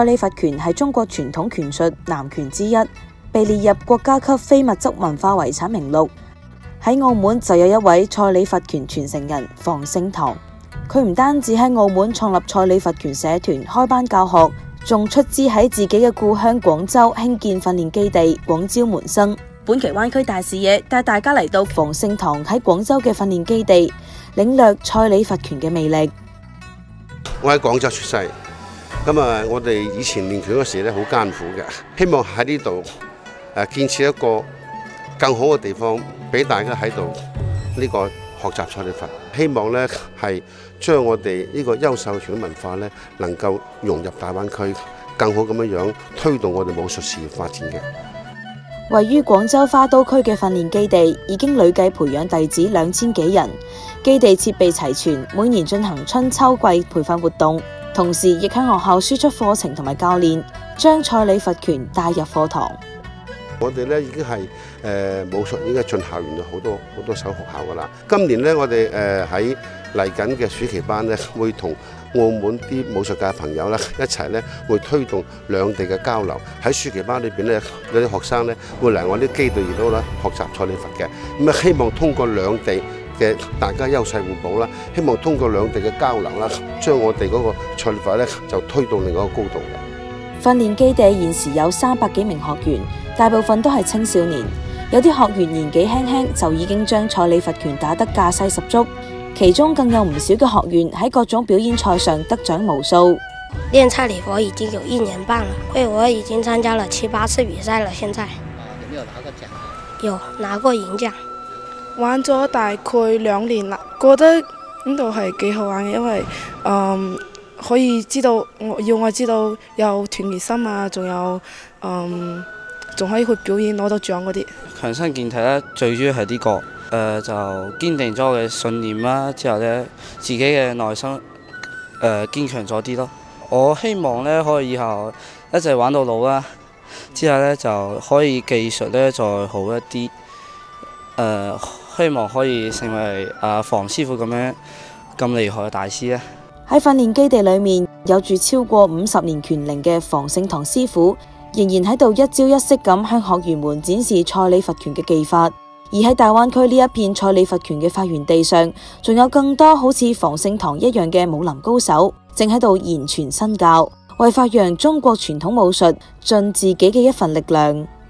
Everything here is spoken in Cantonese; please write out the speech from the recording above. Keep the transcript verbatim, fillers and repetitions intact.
蔡李佛拳係中國傳統拳術南拳之一，被列入國家級非物質文化遺產名錄。喺澳門就有一位蔡李佛拳傳承人房勝堂，佢唔單止喺澳門創立蔡李佛拳社團開班教學，仲出資喺自己嘅故鄉廣州興建訓練基地，廣招門生。本期灣區大視野帶大家嚟到房勝堂喺廣州嘅訓練基地，領略蔡李佛拳嘅魅力。 我喺廣州出世，咁啊，我哋以前練拳嗰時咧好艱苦嘅，希望喺呢度誒建設一個更好嘅地方，俾大家喺度呢個學習蔡李佛。希望咧係將我哋呢個優秀拳文化咧能夠融入大灣區，更好咁樣樣推動我哋武術事業發展嘅。 位於廣州花都區嘅訓練基地已經累計培養弟子兩千幾人，基地設備齊全，每年進行春秋季培訓活動，同時亦喺學校輸出課程同埋教練，將蔡李佛拳帶入課堂。 我哋咧已經係誒、呃、武術已經進校園好多好多所學校噶啦。今年咧我哋誒喺嚟緊嘅暑期班咧，會同澳門啲武術界朋友咧一齊咧會推動兩地嘅交流。喺暑期班裏邊咧，有啲學生咧會嚟我啲基地度啦學習蔡李佛嘅。咁啊，希望通過兩地嘅大家優勢互補啦，希望通過兩地嘅交流啦，將我哋嗰個蔡李佛咧就推到另一個高度嘅。 訓練基地現時有三百幾名學員，大部分都係青少年，有啲學員年紀輕輕就已經將蔡李佛拳打得架勢十足，其中更有唔少嘅學員喺各種表演賽上得獎無數。 練蔡李佛已經有一年半了，因為我已經參加了七八次比賽了。現在有沒有拿過獎？有拿過銀獎。 玩咗大概兩年啦，覺得呢度係幾好玩嘅，因為嗯可以知道我要我知道有團結心啊，仲有嗯仲可以去表演攞到獎嗰啲。 強身健體咧，最主要係呢個，誒、呃、就堅定咗我嘅信念啦，之後咧自己嘅內心誒、呃、堅強咗啲咯。我希望咧可以以後一直玩到老啦，之後咧就可以技術咧再好一啲，誒、呃、希望可以成為啊房師傅咁樣咁厲害嘅大師咧。 喺訓練基地裏面有住超過五十年拳齡嘅房勝堂師傅，仍然喺度一招一式咁向學員們展示蔡李佛拳嘅技法。而喺大灣區呢一片蔡李佛拳嘅發源地上，仲有更多好似房勝堂一樣嘅武林高手，正喺度言傳身教，為發揚中國傳統武術盡自己嘅一份力量。